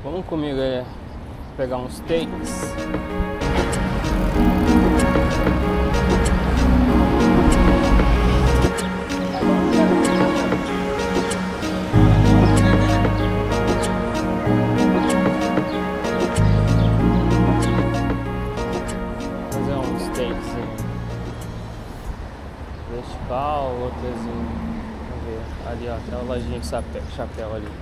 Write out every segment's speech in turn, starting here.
Vamos comigo aí pegar uns steaks. Fazer uns steaks vertical, outros vamos ver, ali ó, aquela lojinha de chapéu ali.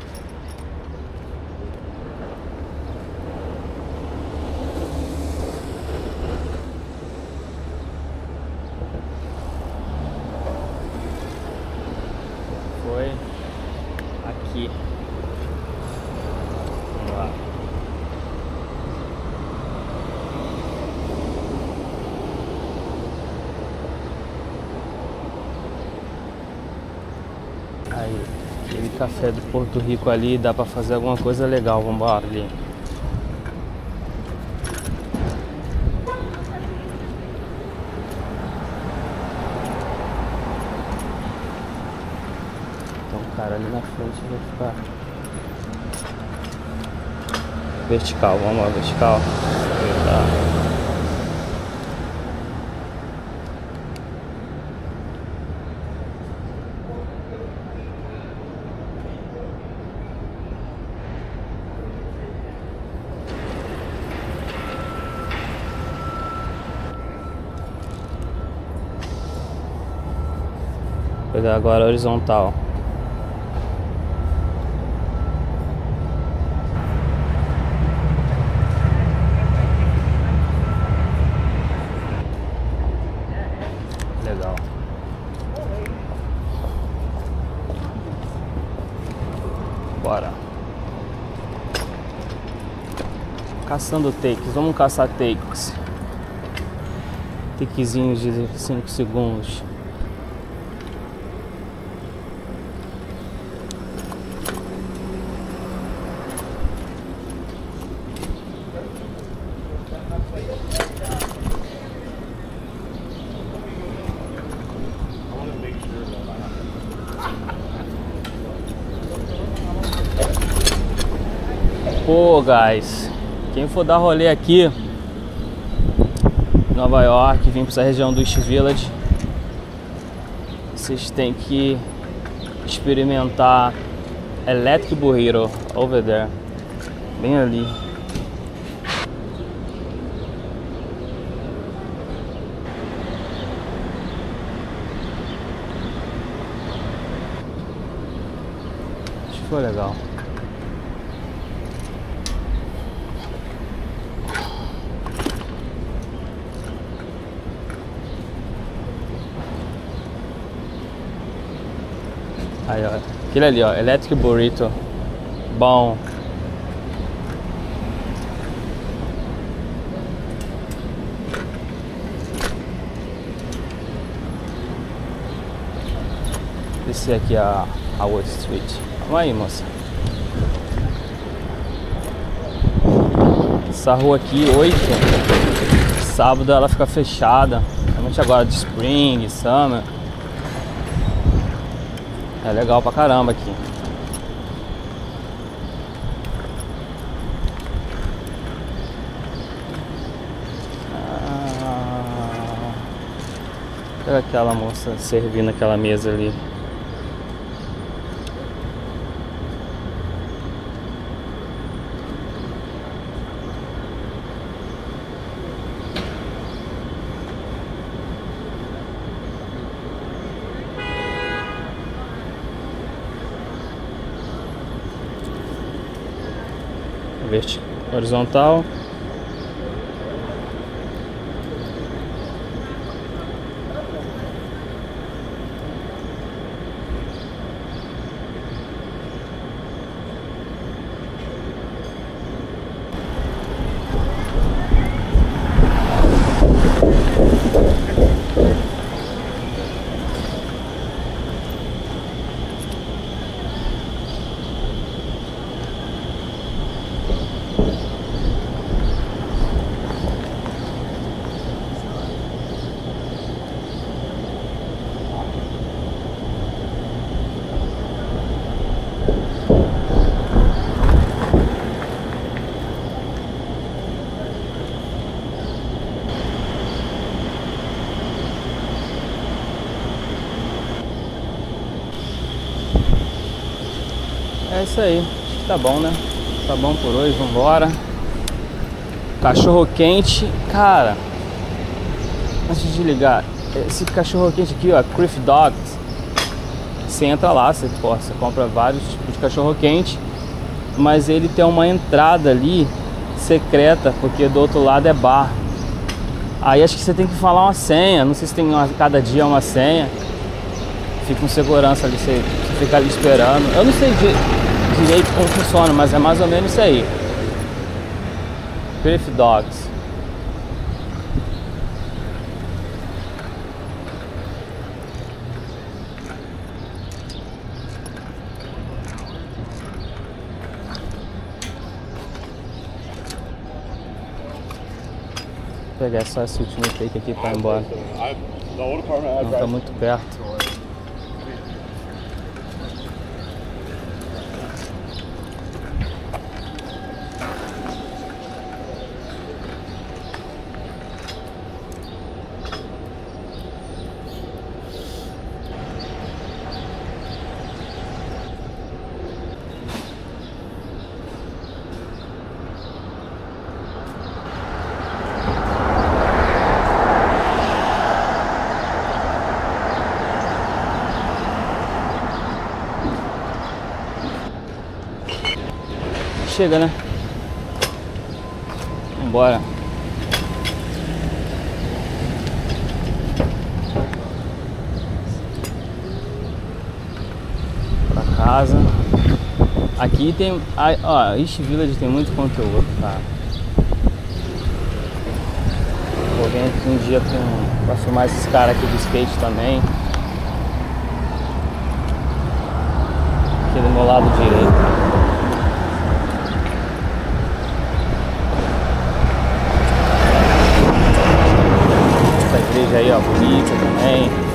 Foi aqui. Vamos lá. Aí, aquele café do Porto Rico ali, dá pra fazer alguma coisa legal, vambora ali. Então, cara, ali na frente vai ficar vertical, vamos lá, vertical. Tá. Pegar agora a horizontal. Legal. Bora. Caçando takes. Vamos caçar takes. Takezinhos de 5 segundos. Pô, guys, quem for dar rolê aqui em Nova York, vir para essa região do East Village, vocês têm que experimentar Electric Burrito over there, bem ali. Acho que foi legal. Aí, ó, aquele ali, ó, Electric Burrito, bom. Esse aqui é a Wall Street. Vamos aí, moça. Essa rua aqui, 8, sábado ela fica fechada, principalmente agora de Spring, Summer. É legal pra caramba aqui. Olha aquela moça servindo aquela mesa ali. Horizontal. É isso aí. Tá bom, né? Tá bom por hoje, vambora. Cachorro quente, cara. Antes de ligar, esse cachorro quente aqui, ó, Criff Dogs. Você entra lá, você compra vários tipos de cachorro quente, mas ele tem uma entrada ali secreta, porque do outro lado é bar. Aí acho que você tem que falar uma senha. Não sei se tem cada dia uma senha. Fica com segurança ali, você fica ali esperando. Eu não sei direito como funciona, mas é mais ou menos isso aí. Criff Dogs. Vou pegar só esse último take aqui pra ir embora. Não tá muito perto. Chega, né? Vambora. Pra casa. Aqui tem... Ó, East Village tem muito conteúdo, cara. Vou vir aqui um dia pra filmar esses caras aqui do skate também. Aqui do meu lado direito. Igreja aí, ó, bonita também.